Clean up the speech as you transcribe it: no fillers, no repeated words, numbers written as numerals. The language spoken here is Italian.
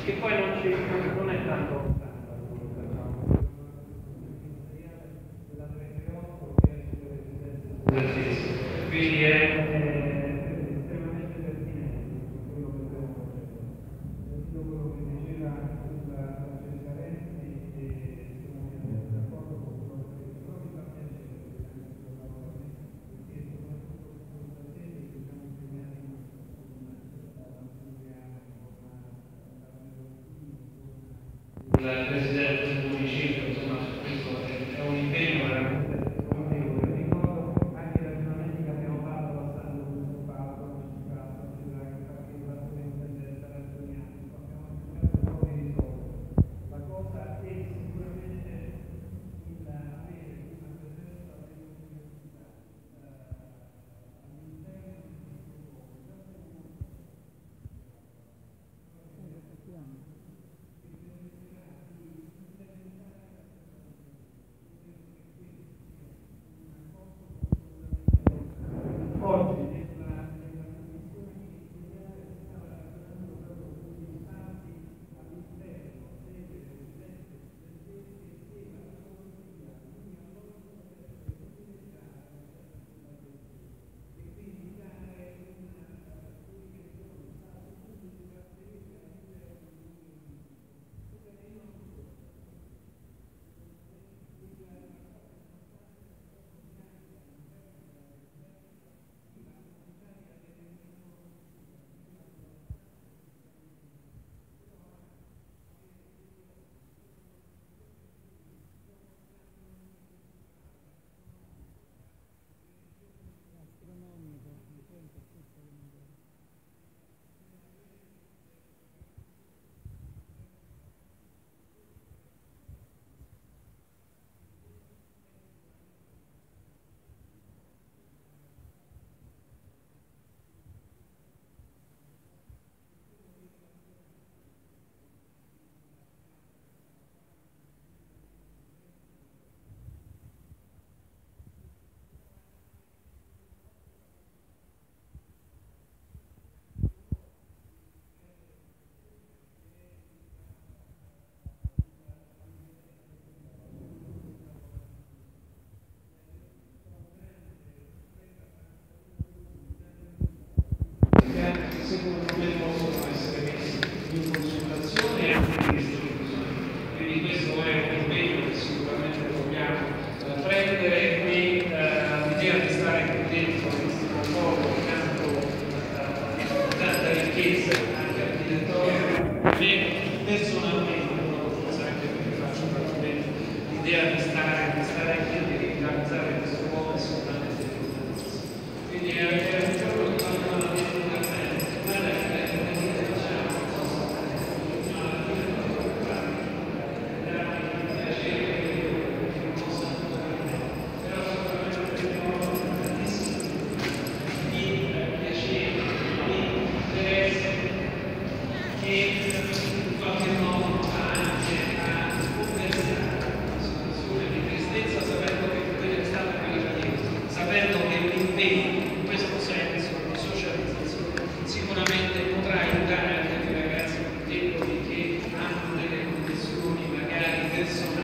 che poi non è tanto quindi è estremamente pertinente quello che stiamo facendo. Quello che diceva la Francesca Renzi e siamo pienamente d'accordo con quello che però mi fa piacere perché soprattutto questa sede che siamo impegnati il Presidente del Municipio, insomma, su questo è un impegno veramente notevole. Ricordo anche i ragionamenti che abbiamo fatto passando questo fatto, anche perché la intendente ragioniamo, abbiamo cercato un po' di risolvere. La cosa è sicuramente il avere una presenza dell'università all'interno di questo oggi nella commissione ministeriale si stava ragionando proprio sugli stati all'interno delle residenze studentesche e la filosofia, quindi a loro potrebbe utilizzare e quindi dare una comunicazione stato pubblico caratteristica all'interno di secondo me possono essere messi in consultazione e anche in distribuzione. Quindi questo è un impegno che sicuramente dobbiamo prendere e l'idea di stare qui dentro in questo concordo tanta ricchezza